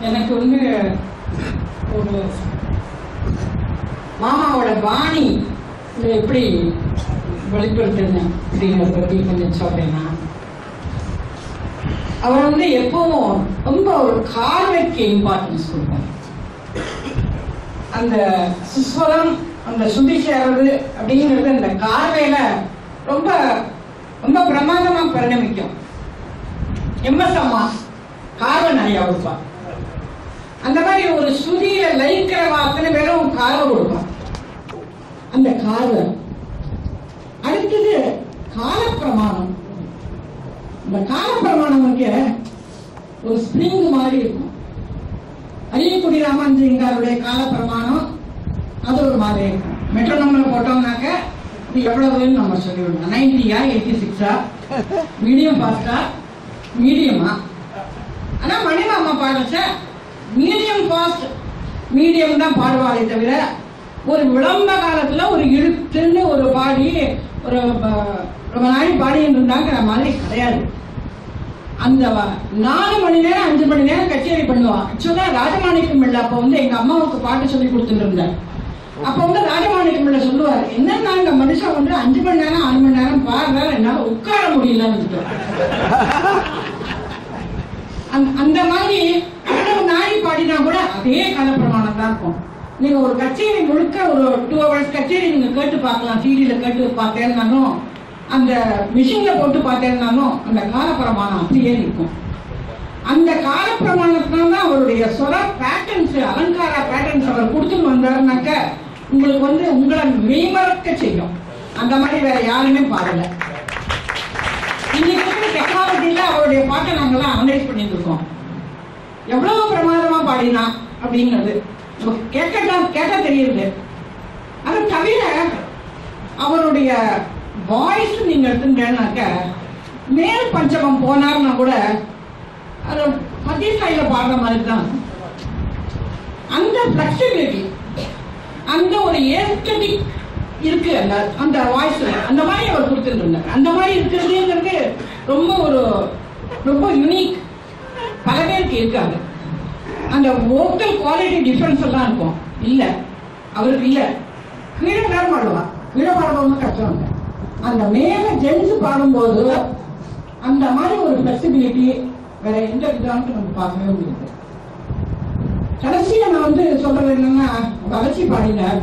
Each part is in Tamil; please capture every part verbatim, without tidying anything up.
எனக்கு வந்து ஒரு மாமாவோட பாணி எப்படி வெளிப்படுத்துறேன் அப்படிங்கிறத பற்றி கொஞ்சம் சொல்றேன்னா, அவர் வந்து எப்பவும் ரொம்ப ஒரு கார்வைக்கு இம்பார்ட்டன்ஸ் கொடுப்பார். அந்த சுஸ்வரம், அந்த சுதி சேர்றது அப்படிங்கிறது அந்த கார்வையில ரொம்ப ரொம்ப பிரமாதமா பரிணமிக்கும். எம்எஸ் அம்மா கார்வை நிறைய கொடுப்பார். அந்த மாதிரி ஒரு சுதியில லயிக்கிற அத்தனை பேரும் கார்வை கொடுப்பார். அந்த கார்வை அடுத்தது காலப்பிரமாணம். இந்த காலப்பிரமாணம் வந்து ஒரு ஸ்பிரிங் மாதிரி இருக்கும். அரியக்குடி ராமானுஜங்காருடைய காலப்பிரமாணம் அது ஒரு மாதிரி இருக்கும். மெட்ரோனம்ல போட்டோம்னாக்க இது எவ்வளவுன்னு நம்ம சொல்லிவிடணும். நைன்டியா எயிட்டி சிக்ஸா மீடியம் ஃபாஸ்டா மீடியமா? ஆனா மணிமாமா பாடச்ச மீடியம் ஃபாஸ்ட் மீடியம் தான் பாடுவாரே தவிர ஒரு விளம்ப காலத்துல ஒரு இழுத்துன்னு ஒரு பாடி ஒரு ரொம்ப நாள் பாடிட்டு இருந்தாங்கிற மாதிரி கிடையாது. அந்த நாலு மணி நேரம் அஞ்சு மணி நேரம் கச்சேரி பண்ணுவான். ஆக்சுவலா ராஜமாணிக்கம் பிள்ளை அப்ப வந்து எங்க அம்மாவுக்கு பாட்டு சொல்லி கொடுத்துட்டு இருந்தேன். அப்ப வந்து ராஜமாணிக்கம் பிள்ளை சொல்லுவாரு, என்னன்னா இந்த மனுஷன் வந்து அஞ்சு மணி நேரம் ஆறு மணி நேரம் பாடுறாரு, என்னால உட்கார முடியலன்னு. அந்த மாதிரி அவ்வளவு நாளை பாடினா கூட அதே காலப்பிரமாணம் தான் இருக்கும். நீங்க ஒரு கச்சேரி முழுக்க ஒரு டூ ஹவர்ஸ் கச்சேரி நீங்க கேட்டு பார்க்கலாம். சீடியில கேட்டு பார்த்தேன்னாலும் அந்த மிஷின்ல போட்டு பார்த்தேன்னாலும் அந்த காலப்பிரமாணம் அப்படியே இருக்கும். அந்த காலப்பிரமாணத்தினால அவருடைய சொர பேட்டர்ன்ஸ், அலங்கார பேட்டர்ன்ஸ் அவர் கொடுத்துட்டு வந்தாருனாக்க உங்களுக்கு வந்து உங்களை மெய்மறக்க செய்யும். அந்த மாதிரி வேற யாருமே பாடல. இன்னைக்கு இருக்கிற டெக்னாலஜியில அவருடைய பாட்டை நாங்கெல்லாம் அனலைஸ் பண்ணிட்டு இருக்கோம். எவ்வளவு பிரமாதமா பாடினா அப்படிங்கிறது கேட்க கேட்க தெரியுது. அது தவிர அவருடைய வாய்ஸ் நீங்க எடுத்துட்டேன்னாக்க மேல் பஞ்சமம் போனார்னா கூட அது மத்திய ஸ்டைல பாடுற மாதிரி தான். அந்த பிளெக்சிபிலிட்டி, அந்த ஒரு ஏஸ்தட்டிக் இருக்கு அந்த அந்த வாய்ஸ்ல. அந்த மாதிரி அவர் கொடுத்துட்டு இருந்தார். அந்த மாதிரி இருக்கிறதுங்கிறது ரொம்ப ஒரு ரொம்ப யூனிக். பல பேருக்கு இருக்காது. அந்த வோக்கல் குவாலிட்டி டிஃபரன்ஸ் எல்லாம் இருக்கும். இல்ல அவருக்கு இல்ல. கீழே நேரம் பாடுவா, கீழே பாடுறவங்க கஷ்டம் இல்லை. அந்த மேல ஜென்ஸ் பாடும்போது அந்த மாதிரி ஒரு பிளெக்சிபிலிட்டி வேற எந்த விதம்னு நம்ம பார்க்கவே முடியுது. கடைசியா நான் வந்து சொல்றது என்னன்னா, வளர்ச்சி பாடினார்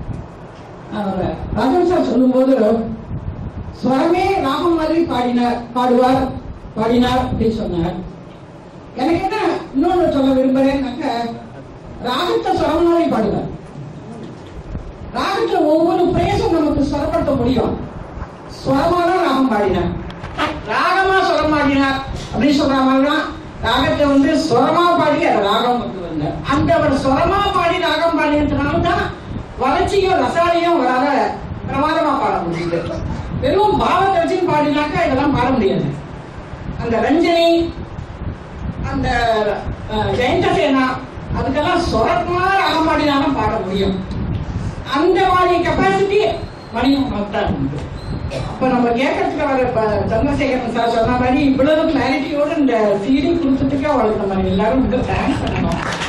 ராஜன் சார் சொல்லும் போது ஸ்வரமே ராகம் மாதிரி பாடினார் பாடுவார் பாடினார் அப்படின்னு சொன்னார். எனக்கு என்ன இன்னொன்று சொல்ல விரும்புறேன்னாக்க, ராகத்தை ஸ்வரமாவே பாடுவார். ராகத்துல ஒவ்வொரு பிரேசம் நமக்கு ஸ்வரப்படுத்த முடியும். ஸ்வரமான ராகம் பாடினார், ராகமா ஸ்வரம் பாடினார் அப்படின்னு சொல்ற மாதிரிதான் ராகத்தை வந்து ஸ்வரமா பாடி அதை ராகம் கொண்டு வந்தார். அந்த அவர் ஸ்வரமா பாடி ராகம் பாடினதுனால்தான் வளர்ச்சியும் ரசாலையும் வராத பிரமாதமா பாட முடியுது. வெறும் பாவத்தை வச்சு பாடினாக்கா இதெல்லாம் பாட முடியாது. அந்த ரஞ்சனி, அந்த ஜெயந்தசேனா, அதுக்கெல்லாம் சொரமா ராகம் பாடினாலும் பாட முடியும். அந்த மாதிரி கெப்பாசிட்டி மணியும் தான் உண்டு. அப்ப நம்ம கேட்கறதுக்கு வர சந்திரசேகரன் சார் சொன்ன மாதிரி இவ்வளவு கிளாரிட்டியோட இந்த சீடி கொடுத்ததுக்கு அவளுக்கு நம்ம எல்லாரும் வந்து தேங்க்ஸ் பண்ணணும்.